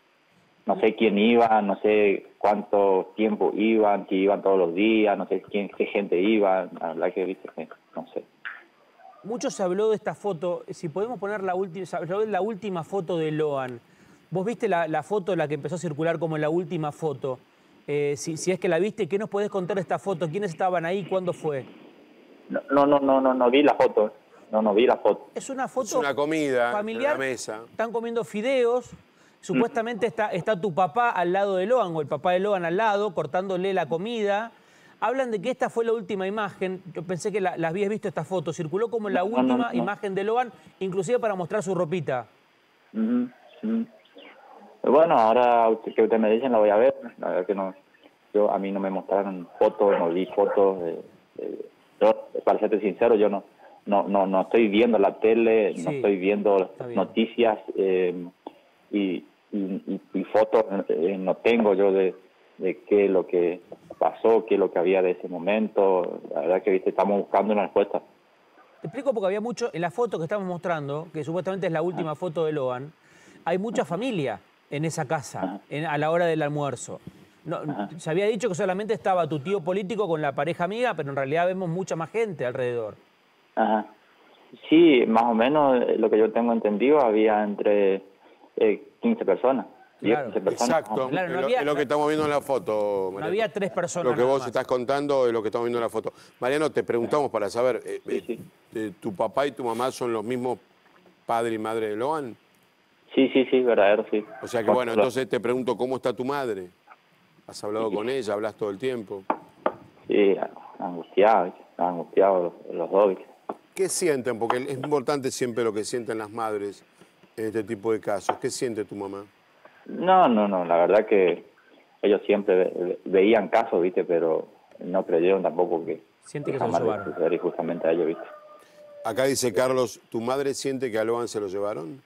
no sé quién iba, no sé cuánto tiempo iban, si iban todos los días, no sé quién, qué gente iba. La verdad que, viste, que no sé. mucho se habló de esta foto. Si podemos poner la última, se habló de la última foto de Loan. Vos viste la, la foto, la que empezó a circular como la última foto. Eh, si, si es que la viste, ¿qué nos podés contar de esta foto? ¿Quiénes estaban ahí? ¿Cuándo fue? No, no, no, no, no, no vi la foto. No, no vi la foto. Es una foto Es una comida familiar. en la mesa. Están comiendo fideos. Supuestamente está, está tu papá al lado de Loan, o el papá de Loan al lado, cortándole la comida. Hablan de que esta fue la última imagen. Yo pensé que la, la habías visto esta foto. Circuló como la No, no, última no, no. imagen de Loan, inclusive para mostrar su ropita. Ujú, ujú. Bueno, ahora usted- que ustedes me dicen, la voy a ver. La verdad que no. Yo, a mí no me mostraron fotos, no vi fotos. eh, eh, yo, para serte sincero, yo no, no, no, no estoy viendo la tele, no Sí, estoy viendo está bien. noticias eh, y, y, y- y fotos eh, no tengo yo de, de qué es lo que pasó, qué es lo que había de ese momento. La verdad que, viste, estamos buscando una respuesta. Te explico porque había mucho, en la foto que estamos mostrando, que supuestamente es la última foto de Loan, hay mucha familia en esa casa, en- a la hora del almuerzo. No, se había dicho que solamente estaba tu tío político con la pareja amiga, pero en realidad vemos mucha más gente alrededor. Ajá. Sí, más o menos eh, lo que yo tengo entendido, había entre eh, quince personas. diez, Claro. quince personas. Exacto, Claro, no es, lo, había- es lo que estamos viendo en la foto, No Mariano. había tres personas Lo que nada vos más. estás contando es lo que estamos viendo en la foto. Mariano, te preguntamos para saber, eh, Sí, eh, sí. eh, ¿tu papá y tu mamá son los mismos padre y madre de Loan? Sí, sí, sí, verdadero, sí. O sea que Con- bueno, entonces te pregunto, ¿cómo está tu madre? ¿Has hablado con ella? ¿Hablas todo el tiempo? Sí, angustiados, angustiados los, los dos. ¿viste? ¿Qué sienten? Porque es importante siempre lo que sienten las madres en este tipo de casos. ¿Qué siente tu mamá? No, no, no, la verdad que ellos siempre ve- veían casos, ¿viste? Pero no creyeron tampoco que Siente que se lo jamás llevaron. le sucedería justamente a ellos, ¿viste? Acá dice Carlos, ¿tu madre siente que a Loan se lo llevaron?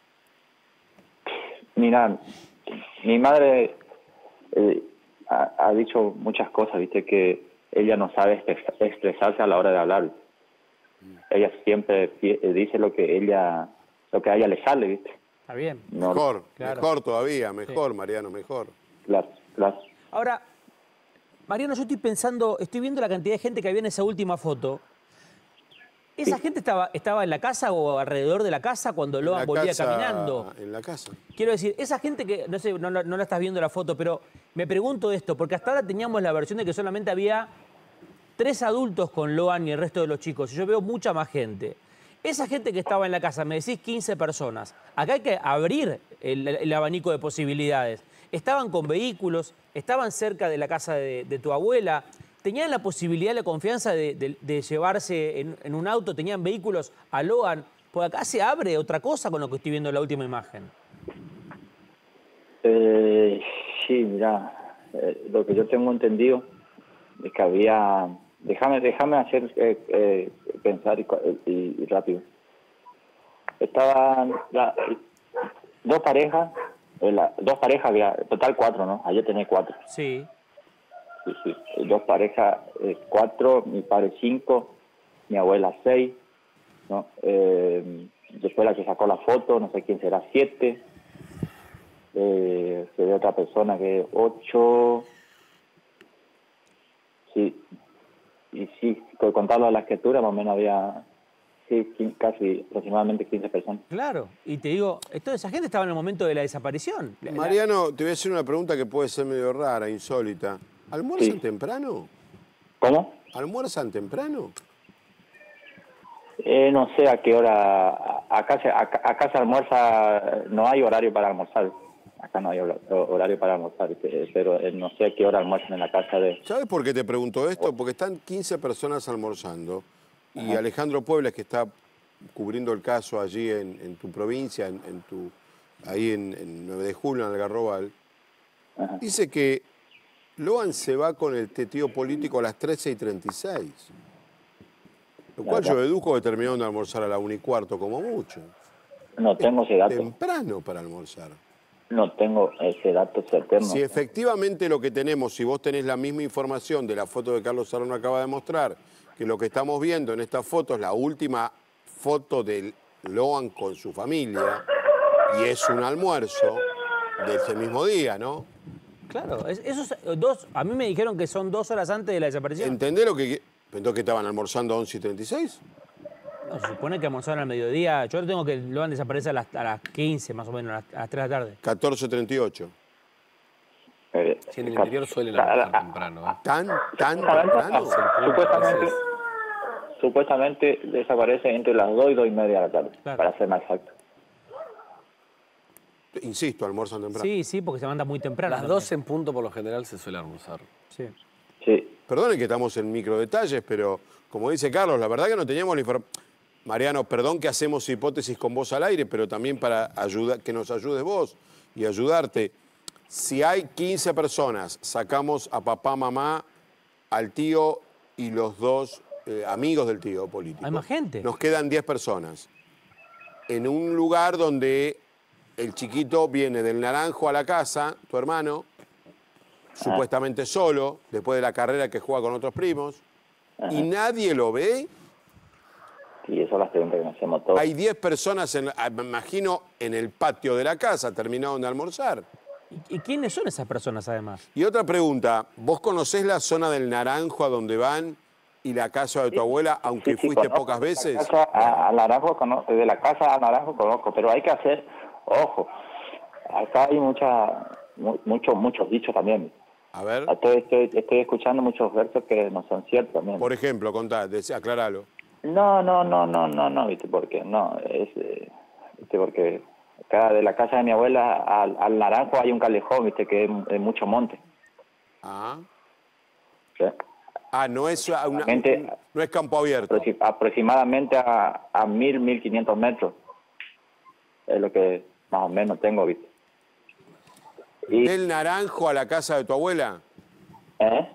Mira, mi madre eh, ha, ha dicho muchas cosas, viste, que ella no sabe expres- expresarse a la hora de hablar. Ella siempre pi- eh, dice lo que ella, lo que a ella le sale, viste. Está bien. No, Mejor, claro. mejor todavía, mejor, Mariano, mejor. Claro, claro. Ahora, Mariano, yo estoy pensando, estoy viendo la cantidad de gente que había en esa última foto. ¿Esa Sí. gente estaba, estaba en la casa o alrededor de la casa cuando En Loan la volvía casa- caminando? En la casa. Quiero decir, esa gente que, no sé, no, la- no la estás viendo la foto, pero me pregunto esto, porque hasta ahora teníamos la versión de que solamente había tres adultos con Loan y el resto de los chicos, y yo veo mucha más gente. Esa gente que estaba en la casa, me decís quince personas. Acá hay que abrir el, el abanico de posibilidades. Estaban con vehículos, estaban cerca de la casa de, de tu abuela, tenían la posibilidad, la confianza de, de, de llevarse en, en un auto, tenían vehículos a Loan. Pues acá se abre otra cosa con lo que estoy viendo en la última imagen. Eh, sí, mira, eh, lo que yo tengo entendido es que había... Déjame, déjame hacer eh, eh, pensar y, y, y rápido. Estaban la, dos parejas, eh, la, dos parejas, había, total cuatro, ¿no? Ayer tenía cuatro. Sí. Sí, sí. Dos parejas, eh, cuatro, mi padre cinco, mi abuela seis, ¿no? Eh, después la que sacó la foto, no sé quién será, siete. Eh, se ve otra persona que es ocho. Sí. Y sí, por contarlo a la escritura, más o menos había sí, casi aproximadamente quince personas. Claro, y te digo, toda esa gente estaba en el momento de la desaparición. Mariano, te voy a hacer una pregunta que puede ser medio rara, insólita. ¿Almuerzan Sí. temprano? ¿Cómo? ¿Almuerzan temprano? Eh, no sé a qué hora. Acá se, acá, acá se almuerza, no hay horario para almorzar. Acá no hay horario para almorzar, pero no sé a qué hora almuerzan en la casa de... ¿Sabes por qué te pregunto esto? Porque están quince personas almorzando y Ajá. Alejandro Puebla, que está cubriendo el caso allí en, en tu provincia, en, en tu, ahí en, en nueve de julio, en Algarrobal, Ajá. dice que Loan se va con el tío político a las trece y treinta y seis. Lo cual Ajá. yo deduzco que terminaron de almorzar a la una y cuarto, como mucho. No tengo ese dato. Temprano para almorzar. No tengo ese dato certero. Si efectivamente lo que tenemos, si vos tenés la misma información de la foto que Carlos Serrano acaba de mostrar, que lo que estamos viendo en esta foto es la última foto de Loan con su familia, y es un almuerzo de ese mismo día, ¿no? Claro, esos dos, a mí me dijeron que son dos horas antes de la desaparición. ¿Entendés lo que... ¿Pensó que estaban almorzando a once y treinta y seis? No, se supone que almorzaron al mediodía. Yo tengo que Loan desaparece a las, a las quince, más o menos, a las, a las tres de la tarde. catorce treinta y ocho. Eh, si en el interior suelen almorzar temprano. ¿eh? ¿Tan, tan temprano? Supuestamente, supuestamente desaparece entre las dos y dos y media de la tarde, claro. Para ser más exacto. Insisto, almuerzan temprano. Sí, sí, porque se manda muy temprano. Las doce en punto por lo general se suele almorzar. Sí. Sí. Perdonen que estamos en micro detalles, pero como dice Carlos, la verdad que no teníamos la información. Mariano, perdón que hacemos hipótesis con vos al aire, pero también para ayudar, que nos ayudes vos y ayudarte. Si hay quince personas, sacamos a papá, mamá, al tío y los dos eh, amigos del tío político. Hay más gente. Nos quedan diez personas. En un lugar donde el chiquito viene del Naranjo a la casa, tu hermano, ah. supuestamente solo, después de la carrera que juega con otros primos, Ajá. y nadie lo ve. Y eso es la pregunta que nos hacemos todos. Hay diez personas, en, me imagino, en el patio de la casa, terminaron de almorzar. ¿Y, ¿Y quiénes son esas personas, además? Y otra pregunta, ¿vos conocés la zona del Naranjo a donde van y la casa de tu sí, abuela, aunque sí, sí, fuiste conozco. pocas veces? La casa al Naranjo, conozco, de la casa al Naranjo conozco, pero hay que hacer, ojo, acá hay mucha, muchos muchos dichos también. A ver. Estoy, estoy, estoy escuchando muchos versos que no son ciertos también. Por ejemplo, contá, aclaralo. No, no, no, no, no, no, ¿viste por qué? No, es, eh, ¿viste? Porque acá de la casa de mi abuela al, al Naranjo hay un callejón, ¿viste? Que es, es mucho monte. Ah. ¿Sí? Ah, no es, una, un, no es campo abierto. Aproximadamente a, a mil, mil quinientos metros. Es lo que más o menos tengo, ¿viste? Y, ¿del Naranjo a la casa de tu abuela? ¿Eh?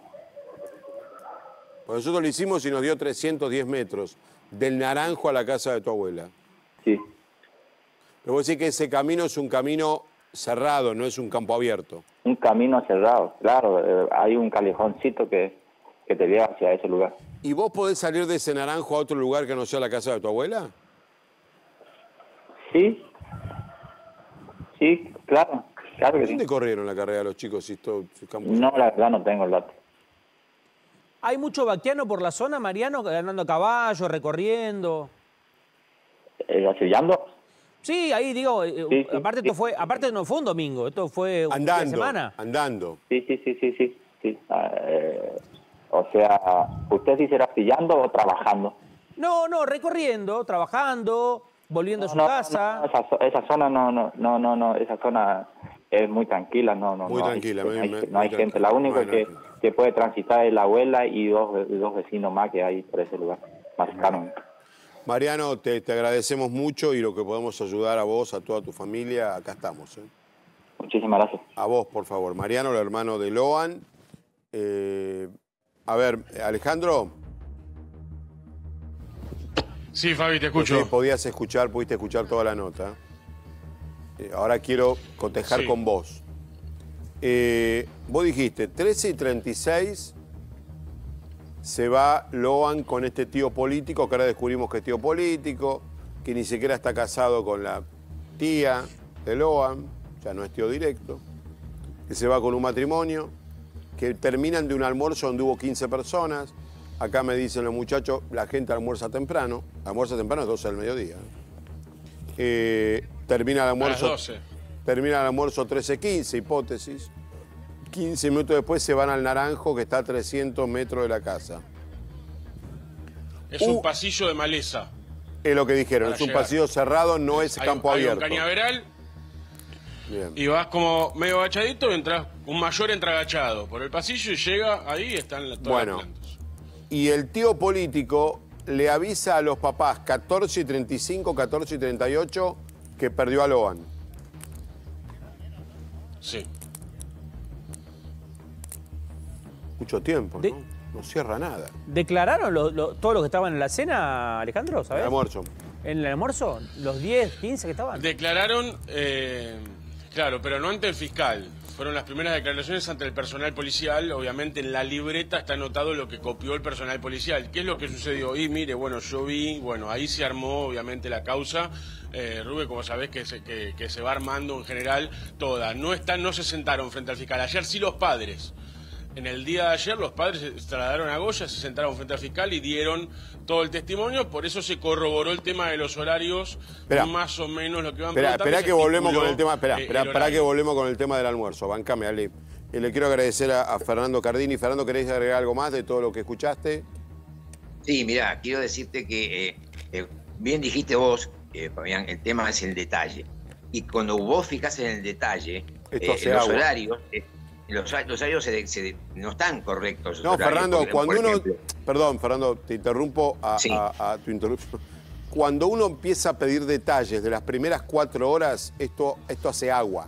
Pues nosotros lo hicimos y nos dio trescientos diez metros. Del Naranjo a la casa de tu abuela. Sí. Pero vos decís que ese camino es un camino cerrado, no es un campo abierto. Un camino cerrado, claro. Eh, hay un callejoncito que, que te lleva hacia ese lugar. ¿Y vos podés salir de ese Naranjo a otro lugar que no sea la casa de tu abuela? Sí. Sí, claro. claro que ¿Dónde sí. corrieron la carrera los chicos? Si esto, si campos... No, la verdad no tengo el dato. ¿Hay mucho vaquiano por la zona, Mariano, andando a caballo, recorriendo? ¿Eh, ¿Asillando? Sí, ahí digo, sí, sí, aparte, sí, esto fue, aparte no fue un domingo, esto fue un andando, fin de semana. Andando. Sí, sí, sí, sí, sí. sí. Eh, o sea, ¿usted sí será asillando o trabajando? No, no, recorriendo, trabajando, volviendo No, a su no, casa. no, esa, zo- esa zona no, no, no, no, no, esa zona es muy tranquila, no, no, Muy no tranquila, hay, me- no hay, me- no hay muy gente. tranquila. La única Bueno, que, que puede transitar es la abuela y dos, dos vecinos más que hay por ese lugar, más cercano. Mariano, te, te agradecemos mucho y lo que podemos ayudar a vos, a toda tu familia, acá estamos. ¿eh? Muchísimas gracias. A vos, por favor. Mariano, el hermano de Loan. Eh, a ver, Alejandro. Sí, Fabi, te escucho. Sí, podías escuchar, pudiste escuchar toda la nota. Eh, ahora quiero cotejar Sí. con vos. Eh, vos dijiste, trece y treinta y seis se va Loan con este tío político, que ahora descubrimos que es tío político, que ni siquiera está casado con la tía de Loan, ya no es tío directo, que se va con un matrimonio, que terminan de un almuerzo donde hubo quince personas. Acá me dicen los muchachos, la gente almuerza temprano, almuerza temprano es doce del mediodía. Eh, termina el almuerzo, A las doce. termina el almuerzo trece quince, hipótesis. quince minutos después se van al Naranjo, que está a trescientos metros de la casa. Es Uh. un pasillo de maleza. Es lo que dijeron, Para es un llegar. pasillo cerrado, no es Hay, campo hay un abierto. cañaveral Bien. y vas como medio agachadito, entras, un mayor entra agachado por el pasillo y llega, ahí están la- todas Bueno. las plantas. Y el tío político le avisa a los papás catorce y treinta y cinco, catorce y treinta y ocho que perdió a Loan. Sí. Mucho tiempo, ¿no? De- No cierra nada. ¿Declararon lo- lo- todos los que estaban en la cena, Alejandro? El ¿Sabes? almuerzo. ¿En el almuerzo? ¿Los diez, quince que estaban? Declararon, eh, claro, pero no ante el fiscal. Fueron las primeras declaraciones ante el personal policial. Obviamente en la libreta está anotado lo que copió el personal policial. ¿Qué es lo que sucedió? Y mire, bueno, yo vi, bueno, ahí se armó obviamente la causa. Eh, Rubén, como sabés, que se, que, que se va armando en general toda. No están, no se sentaron frente al fiscal. Ayer sí los padres. En el día de ayer los padres se trasladaron a Goya, se sentaron frente al fiscal y dieron todo el testimonio, por eso se corroboró el tema de los horarios, Esperá. más o menos lo que van Espera, preguntando, espera se que volvemos con estipuló, el tema. Espera, eh, espera, el espera que horario. volvemos con el tema del almuerzo. Bancame, Ale. Y le quiero agradecer a, a Fernando Cardini. Fernando, ¿querés agregar algo más de todo lo que escuchaste? Sí, mirá, quiero decirte que eh, eh, bien dijiste vos, eh, Fabián, el tema es el detalle. Y cuando vos fijás en el detalle, Esto eh, hace los agua. horarios, eh, los, los horarios se- se- no están correctos. los No, horarios, Fernando, porque, cuando por uno... ejemplo, Perdón, Fernando, te interrumpo a, Sí. a- a tu interrupción. Cuando uno empieza a pedir detalles de las primeras cuatro horas, esto, esto hace agua.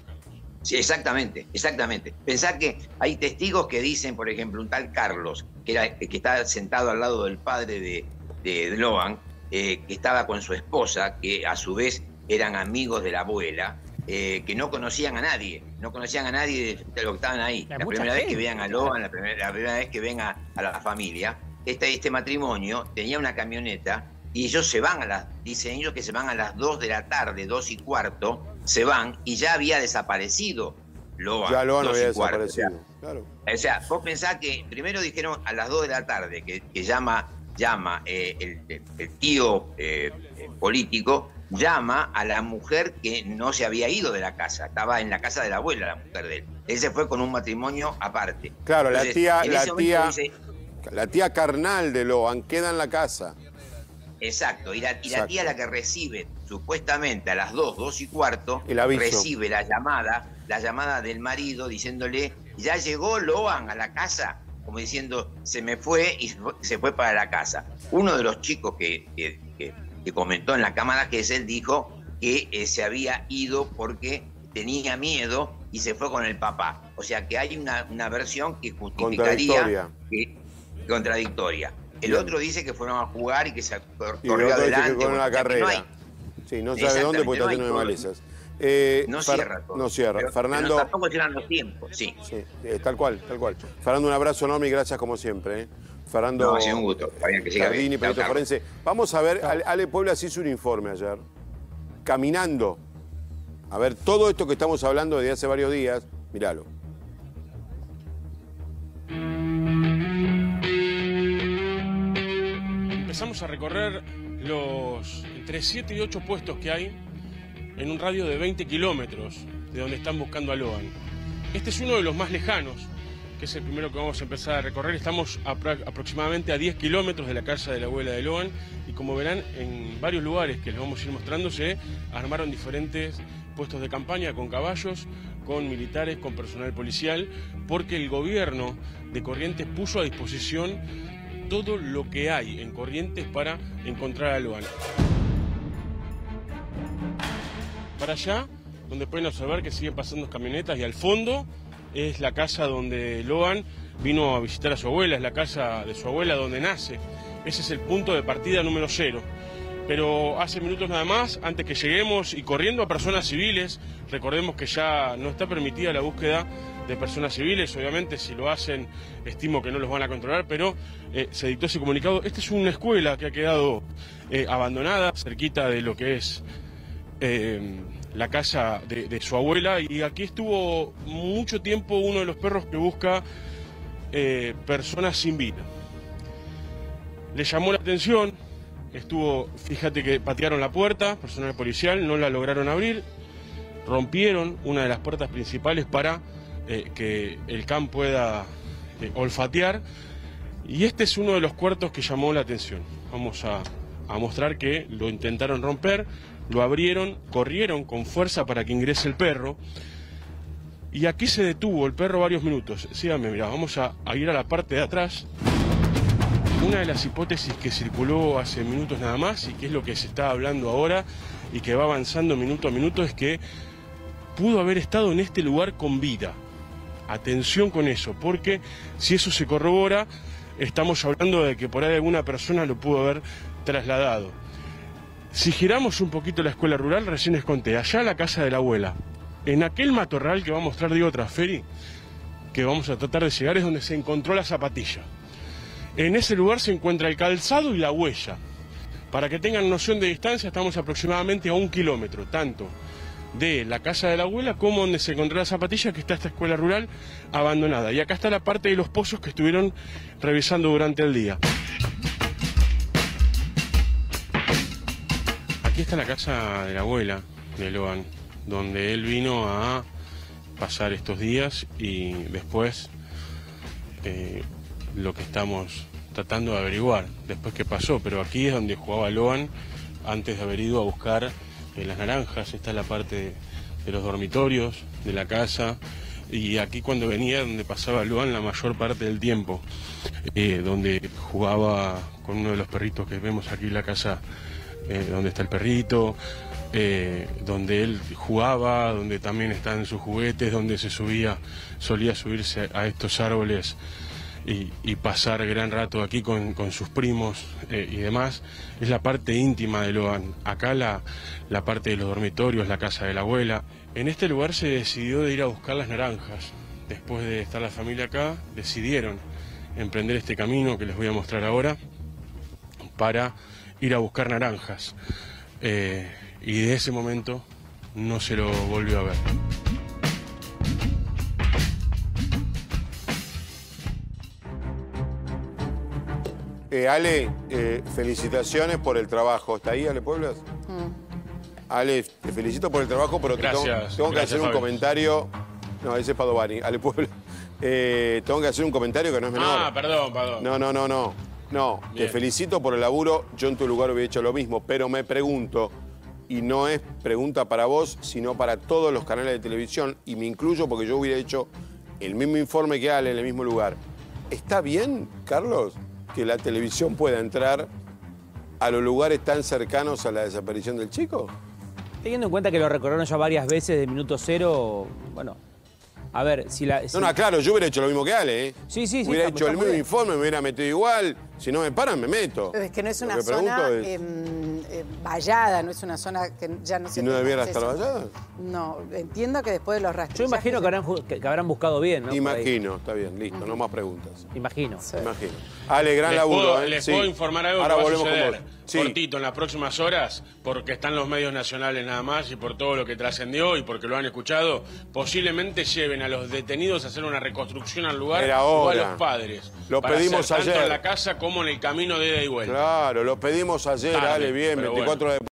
Sí, exactamente, exactamente. Pensá que hay testigos que dicen, por ejemplo, un tal Carlos, que, era, que está sentado al lado del padre de, de Loan, eh, que estaba con su esposa, que a su vez eran amigos de la abuela, eh, que no conocían a nadie, no conocían a nadie de, de los que estaban ahí. Hay La mucha primera vez que gente, vean a Loan, la primera, la primera vez que ven a, a la familia, este, este matrimonio tenía una camioneta y ellos se van a las, dicen ellos que se van a las dos de la tarde, dos y cuarto, se van y ya había desaparecido Loan. Ya Loan dos había y cuarto, desaparecido. o sea, Claro. o sea, vos pensás que primero dijeron a las dos de la tarde que, que llama, llama eh, el, el- el tío eh, eh, político, llama a la mujer que no se había ido de la casa, estaba en la casa de la abuela, la mujer de él. Él se fue con un matrimonio aparte. Claro, la Entonces, tía, en la ese momento tía, dice- la tía carnal de Loan queda en la casa. Exacto, y la, y la Exacto. tía la que recibe supuestamente a las dos, dos y cuarto, El aviso. recibe la llamada, la llamada del marido diciéndole, ya llegó Loan a la casa, como diciendo, se me fue y se fue para la casa. Uno de los chicos que, que, que- que comentó en la cámara que es él dijo que eh, se había ido porque tenía miedo y se fue con el papá. O sea que hay una, una versión que justificaría Contradictoria. que, contradictoria. El Bien. otro dice que fueron a jugar y que se cor- Y el corrió otro dice adelante. que con bueno, una o sea que no carrera. hay- Sí, no sabe dónde porque está Exactamente, no hay lleno de todo. malezas. Eh, no Fer- cierra todo. No cierra. Pero- Fernando. pero tampoco cierran los tiempos, sí. Sí, eh, tal cual, tal cual. Fernando, un abrazo enorme y gracias como siempre. ¿eh? Fernando No, ha sido un gusto. Fabián, que siga Cardini, bien. perito Chao, Carlos. forense. Vamos a ver, Ale, Ale Puebla se hizo un informe ayer, caminando. A ver, todo esto que estamos hablando desde hace varios días, míralo. Empezamos a recorrer los entre siete y ocho puestos que hay en un radio de veinte kilómetros de donde están buscando a Loan. Este es uno de los más lejanos, que es el primero que vamos a empezar a recorrer. Estamos apro aproximadamente a diez kilómetros de la casa de la abuela de Loan y como verán, en varios lugares que les vamos a ir mostrando se armaron diferentes puestos de campaña con caballos, con militares, con personal policial, porque el gobierno de Corrientes puso a disposición todo lo que hay en Corrientes para encontrar a Loan. Para allá, donde pueden observar que siguen pasando camionetas, y al fondo es la casa donde Loan vino a visitar a su abuela, es la casa de su abuela donde nace. Ese es el punto de partida número cero. Pero hace minutos nada más, antes que lleguemos y corriendo a personas civiles, recordemos que ya no está permitida la búsqueda de personas civiles, obviamente si lo hacen estimo que no los van a controlar, pero eh, se dictó ese comunicado. Esta es una escuela que ha quedado eh, abandonada, cerquita de lo que es eh, la casa de, de su abuela, y aquí estuvo mucho tiempo uno de los perros que busca eh, personas sin vida. Le llamó la atención, estuvo, fíjate que patearon la puerta, personal policial, no la lograron abrir, rompieron una de las puertas principales para eh, que el can pueda eh, olfatear, y este es uno de los cuartos que llamó la atención. Vamos a, a mostrar que lo intentaron romper, lo abrieron, corrieron con fuerza para que ingrese el perro, y aquí se detuvo el perro varios minutos. Síganme, mirá, vamos a, a ir a la parte de atrás. Una de las hipótesis que circuló hace minutos nada más, y que es lo que se está hablando ahora y que va avanzando minuto a minuto, es que pudo haber estado en este lugar con vida. Atención con eso, porque si eso se corrobora, estamos hablando de que por ahí alguna persona lo pudo haber trasladado. Si giramos un poquito la escuela rural, recién les conté, allá la casa de la abuela, en aquel matorral que va a mostrar Diego Trasferi, que vamos a tratar de llegar, es donde se encontró la zapatilla. En ese lugar se encuentra el calzado y la huella. Para que tengan noción de distancia, estamos aproximadamente a un kilómetro, tanto de la casa de la abuela como donde se encontró la zapatilla, que está esta escuela rural abandonada. Y acá está la parte de los pozos que estuvieron revisando durante el día. Aquí está la casa de la abuela de Loan, donde él vino a pasar estos días, y después eh, lo que estamos tratando de averiguar después qué pasó, pero aquí es donde jugaba Loan antes de haber ido a buscar eh, las naranjas. Esta es la parte de, de los dormitorios de la casa, y aquí cuando venía donde pasaba Loan la mayor parte del tiempo, eh, donde jugaba con uno de los perritos que vemos aquí en la casa, eh, donde está el perrito, eh, donde él jugaba, donde también están sus juguetes, donde se subía, solía subirse a estos árboles Y, y pasar gran rato aquí con, con sus primos eh, y demás. Es la parte íntima de Loan. Acá la, la parte de los dormitorios, la casa de la abuela. En este lugar se decidió de ir a buscar las naranjas. Después de estar la familia acá, decidieron emprender este camino que les voy a mostrar ahora para ir a buscar naranjas. Eh, y de ese momento no se lo volvió a ver. Eh, Ale, eh, felicitaciones por el trabajo. ¿Está ahí, Ale Pueblas? Mm. Ale, te felicito por el trabajo, pero gracias, tengo, tengo que gracias, hacer un Fabi. comentario. No, ese es Padovani, Ale Pueblas. Eh, tengo que hacer un comentario que no es menor. Ah, perdón, perdón. No, no, no, no. No, Bien. Te felicito por el laburo. Yo en tu lugar hubiera hecho lo mismo, pero me pregunto, y no es pregunta para vos, sino para todos los canales de televisión, y me incluyo porque yo hubiera hecho el mismo informe que Ale en el mismo lugar. ¿Está bien, Carlos, que la televisión pueda entrar a los lugares tan cercanos a la desaparición del chico? Teniendo en cuenta que lo recorrieron ya varias veces de minuto cero, bueno, a ver, si la... Si... No, no, claro, yo hubiera hecho lo mismo que Ale, ¿eh? Sí, sí, sí. Hubiera está, hecho está el muy mismo bien. informe, me hubiera metido igual. Si no me paran, me meto. Pero es que no es Lo una que zona pregunto es- eh, eh, vallada, no es una zona que ya no se ¿Y no tenga debiera acceso. estar vallada? No, entiendo que después de los Yo rastrillos... imagino que habrán, ju- que, que habrán buscado bien, ¿no? Por ahí. Imagino, está bien, listo, no más preguntas. Imagino. Sí. Imagino. Ale, gran Les laburo, puedo, ¿eh? les Sí. puedo informar algo Ahora que va a volvemos con suceder vos. Sí. cortito en las próximas horas, porque están los medios nacionales nada más y por todo lo que trascendió y porque lo han escuchado. Posiblemente lleven a los detenidos a hacer una reconstrucción al lugar Era o a hora. los padres. Lo para pedimos hacer tanto ayer. en la casa como en el camino de ida y vuelta. Claro, lo pedimos ayer, Tarde, Ale, bien, pero veinticuatro horas de